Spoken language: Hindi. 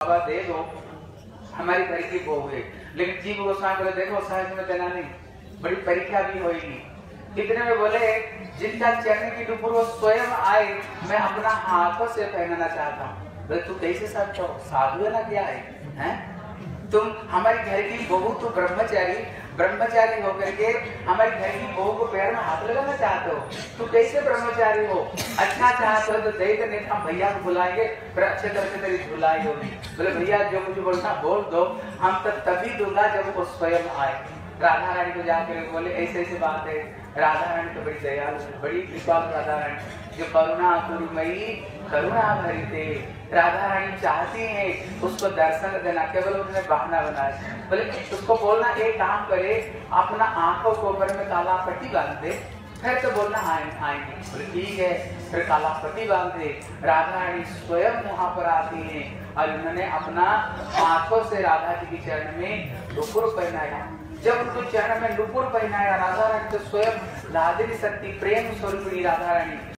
बाबा दे दो, हमारी घर की बहू है। लेकिन जीव गोस्वामी बोले देखो सहज में देना नहीं, बड़ी परीक्षा भी होगी। इतने में बोले जिनका चरण की नुपुर वो स्वयं आए, मैं अपना हाथों से पहनाना चाहता हूँ। बोले तू कैसे सकते हो, साधु है ना क्या है, हैं? तुम हमारी घर की बहू, तो ब्रह्मचारी होकर के हमारी घर की बहू को पैर में हाथ लगाना चाहते हो, तू कैसे ब्रह्मचारी हो? अच्छा चाहते हो तो दे दे, नहीं हम भैया को बुलाएंगे, फिर अच्छे तरह से तेरी धुलाई होगी। बोले भैया जो मुझे बोलना बोल दो, हम तो तभी दूंगा जब वो स्वयं आए। राधा रानी को जाकर बोले ऐसे ऐसे बात है। राधा रानी तो बड़ी दयालु, बड़ी कृपालु राधा रानी, जो करुणा गुरुमयी करुणा भरी थे। राधा रानी चाहती है उसको दर्शन देना, केवल उन्होंने बहाना बनाया। बोले उसको बोलना एक काम करे, अपना आंखों को ऊपर में काला पट्टी बांध दे, फिर तो बोलना आएंगे। बोले ठीक है, फिर काला पट्टी बांध दे। राधा रानी स्वयं वहां पर आती है और उन्होंने अपना आंखों से राधा जी के चरण में नुपुर पहनाया। जब उनको चरण में नुपुर पहनाया राधा रानी, तो स्वयं लादिनी शक्ति प्रेम स्वरूपिणी राधा रानी